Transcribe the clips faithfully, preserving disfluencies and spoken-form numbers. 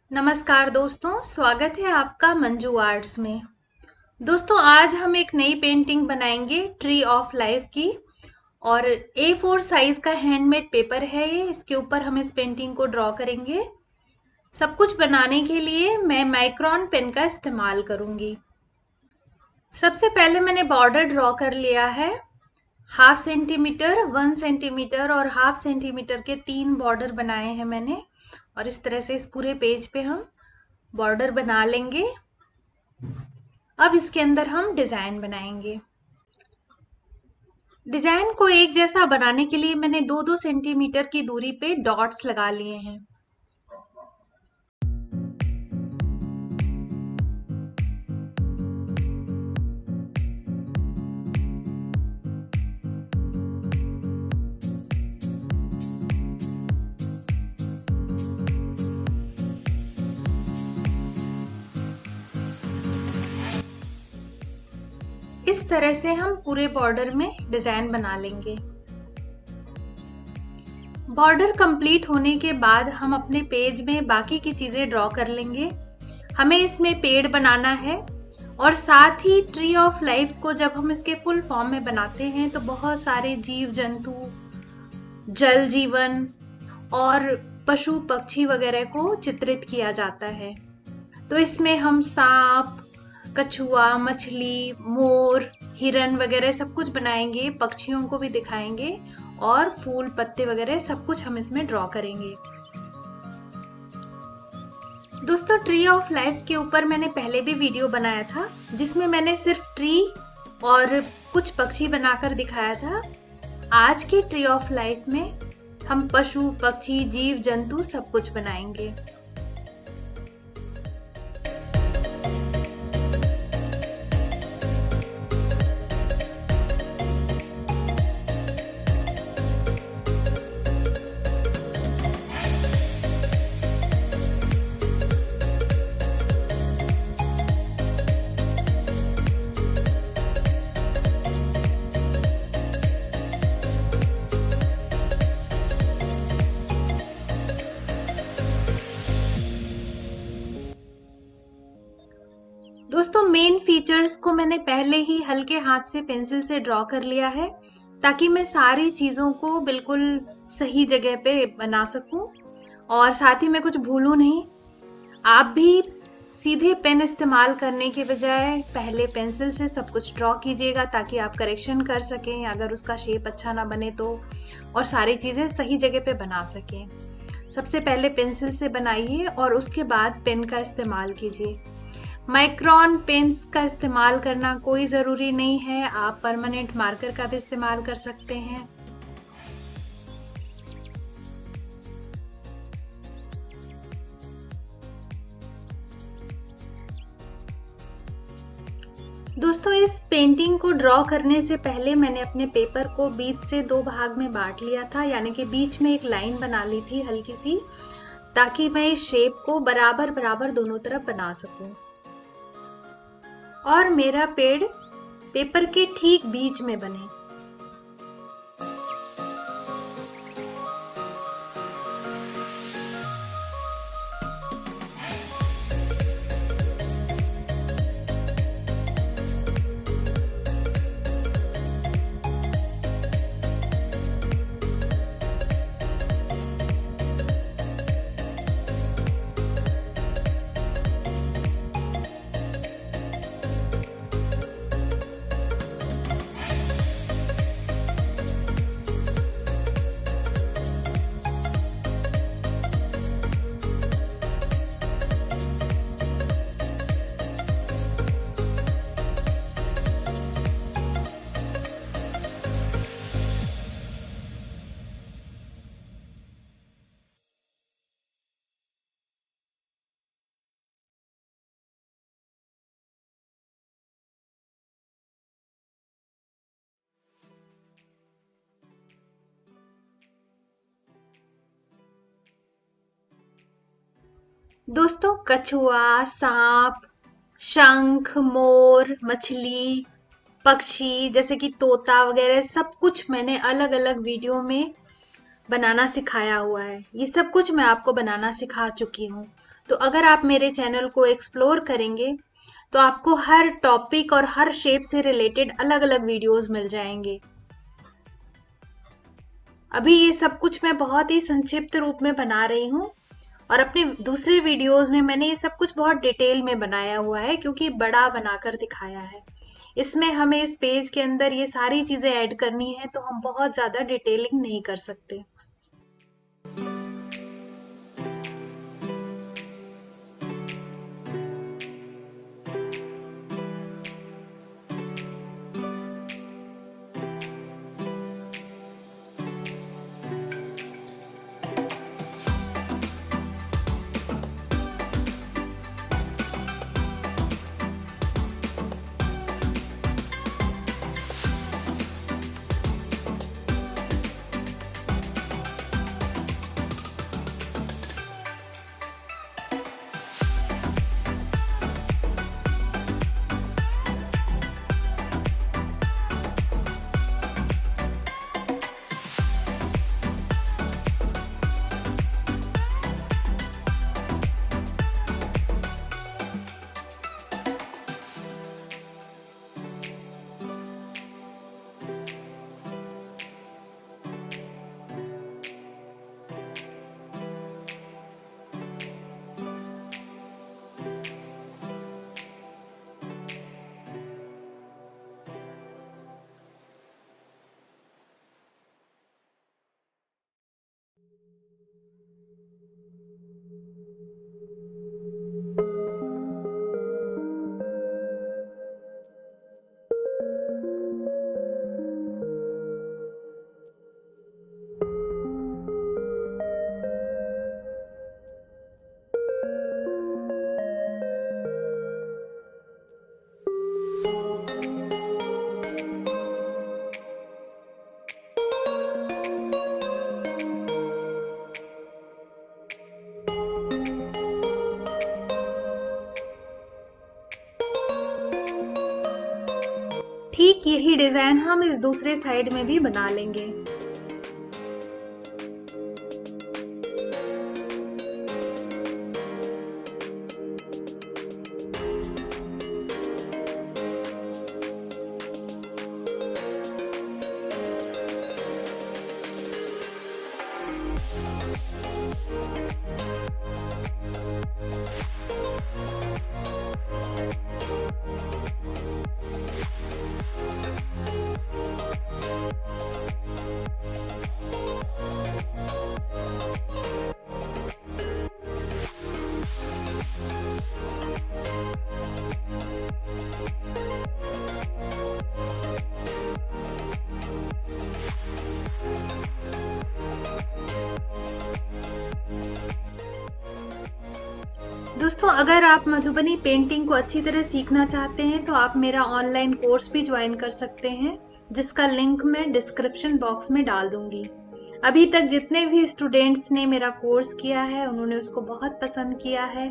नमस्कार दोस्तों, स्वागत है आपका मंजू आर्ट्स में। दोस्तों आज हम एक नई पेंटिंग बनाएंगे ट्री ऑफ लाइफ की और ए फोर साइज का हैंडमेड पेपर है ये। इसके ऊपर हम इस पेंटिंग को ड्रॉ करेंगे। सब कुछ बनाने के लिए मैं माइक्रोन पेन का इस्तेमाल करूंगी। सबसे पहले मैंने बॉर्डर ड्रॉ कर लिया है। हाफ सेंटीमीटर, वन सेंटीमीटर और हाफ सेंटीमीटर के तीन बॉर्डर बनाए हैं मैंने और इस तरह से इस पूरे पेज पे हम बॉर्डर बना लेंगे। अब इसके अंदर हम डिजाइन बनाएंगे। डिजाइन को एक जैसा बनाने के लिए मैंने दो दो सेंटीमीटर की दूरी पे डॉट्स लगा लिए हैं। इस तरह से हम पूरे बॉर्डर में डिजाइन बना लेंगे। बॉर्डर कंप्लीट होने के बाद हम अपने पेज में बाकी की चीजें ड्रॉ कर लेंगे। हमें इसमें पेड़ बनाना है और साथ ही ट्री ऑफ लाइफ को जब हम इसके फुल फॉर्म में बनाते हैं तो बहुत सारे जीव जंतु, जल जीवन और पशु पक्षी वगैरह को चित्रित किया जाता है। तो इसमें हम सांप, कछुआ, मछली, मोर, हिरन वगैरह सब कुछ बनाएंगे, पक्षियों को भी दिखाएंगे और फूल पत्ते वगैरह सब कुछ हम इसमें ड्रॉ करेंगे। दोस्तों ट्री ऑफ लाइफ के ऊपर मैंने पहले भी वीडियो बनाया था जिसमें मैंने सिर्फ ट्री और कुछ पक्षी बनाकर दिखाया था। आज के ट्री ऑफ लाइफ में हम पशु पक्षी जीव जंतु सब कुछ बनाएंगे। दोस्तों मेन फीचर्स को मैंने पहले ही हल्के हाथ से पेंसिल से ड्रॉ कर लिया है ताकि मैं सारी चीजों को बिल्कुल सही जगह पे बना सकूं और साथ ही मैं कुछ भूलूं नहीं। आप भी सीधे पेन इस्तेमाल करने के बजाय पहले पेंसिल से सब कुछ ड्रॉ कीजिएगा ताकि आप करेक्शन कर सकें अगर उसका शेप अच्छा ना बने तो, और सारी चीजें सही जगह पे बना सकें। सबसे पहले पेंसिल से बनाइए और उसके बाद पेन का इस्तेमाल कीजिए। माइक्रोन पेन्स का इस्तेमाल करना कोई ज़रूरी नहीं है, आप परमानेंट मार्कर का भी इस्तेमाल कर सकते हैं। दोस्तों इस पेंटिंग को ड्रॉ करने से पहले मैंने अपने पेपर को बीच से दो भाग में बांट लिया था, यानी कि बीच में एक लाइन बना ली थी हल्की सी, ताकि मैं इस शेप को बराबर बराबर दोनों तरफ बना सकूं। और मेरा पेड़ पेपर के ठीक बीच में बने। दोस्तों कछुआ, सांप, शंख, मोर, मछली, पक्षी जैसे कि तोता वगैरह सब कुछ मैंने अलग अलग वीडियो में बनाना सिखाया हुआ है। ये सब कुछ मैं आपको बनाना सिखा चुकी हूँ। तो अगर आप मेरे चैनल को एक्सप्लोर करेंगे तो आपको हर टॉपिक और हर शेप से रिलेटेड अलग अलग वीडियोस मिल जाएंगे। अभी ये सब कुछ मैं बहुत ही संक्षिप्त रूप में बना रही हूँ और अपने दूसरे वीडियोस में मैंने ये सब कुछ बहुत डिटेल में बनाया हुआ है, क्योंकि बड़ा बनाकर दिखाया है। इसमें हमें इस पेज के अंदर ये सारी चीजें ऐड करनी है, तो हम बहुत ज्यादा डिटेलिंग नहीं कर सकते। ठीक यही डिजाइन हम इस दूसरे साइड में भी बना लेंगे। दोस्तों, अगर आप मधुबनी पेंटिंग को अच्छी तरह सीखना चाहते हैं तो आप मेरा ऑनलाइन कोर्स भी ज्वाइन कर सकते हैं, जिसका लिंक मैं डिस्क्रिप्शन बॉक्स में डाल दूंगी। अभी तक जितने भी स्टूडेंट्स ने मेरा कोर्स किया है उन्होंने उसको बहुत पसंद किया है।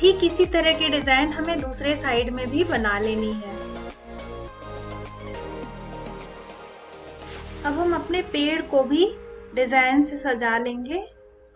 ठीक इसी तरह की डिजाइन हमें दूसरे साइड में भी बना लेनी है। अब हम अपने पेड़ को भी डिजाइन से सजा लेंगे।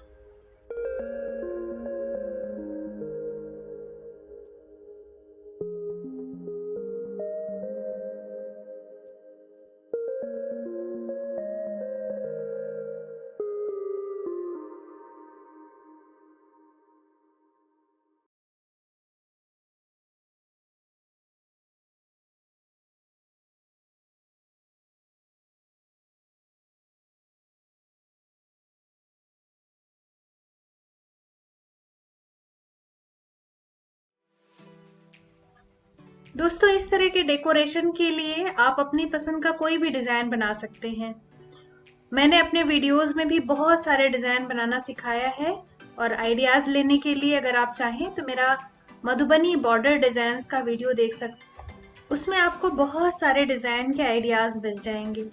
दोस्तों इस तरह के डेकोरेशन के लिए आप अपनी पसंद का कोई भी डिजाइन बना सकते हैं। मैंने अपने वीडियोस में भी बहुत सारे डिजाइन बनाना सिखाया है और आइडियाज लेने के लिए अगर आप चाहें तो मेरा मधुबनी बॉर्डर डिजाइन्स का वीडियो देख सकते हैं, उसमें आपको बहुत सारे डिजाइन के आइडियाज मिल जाएंगे।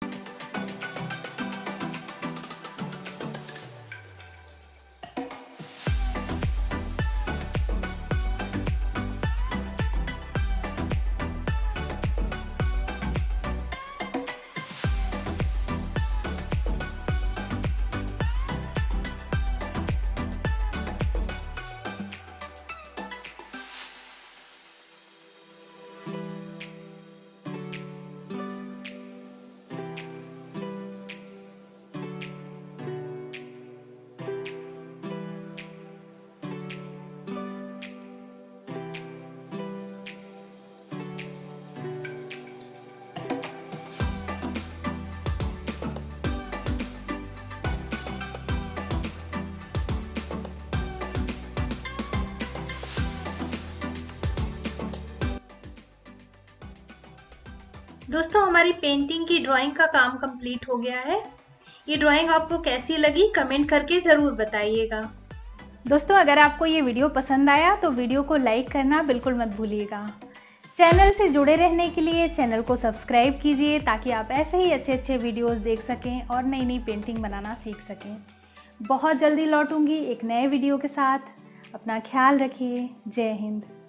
दोस्तों हमारी पेंटिंग की ड्राइंग का काम कंप्लीट हो गया है। ये ड्राइंग आपको कैसी लगी कमेंट करके ज़रूर बताइएगा। दोस्तों अगर आपको ये वीडियो पसंद आया तो वीडियो को लाइक करना बिल्कुल मत भूलिएगा। चैनल से जुड़े रहने के लिए चैनल को सब्सक्राइब कीजिए ताकि आप ऐसे ही अच्छे अच्छे वीडियोस देख सकें और नई नई पेंटिंग बनाना सीख सकें। बहुत जल्दी लौटूंगी एक नए वीडियो के साथ। अपना ख्याल रखिए। जय हिंद।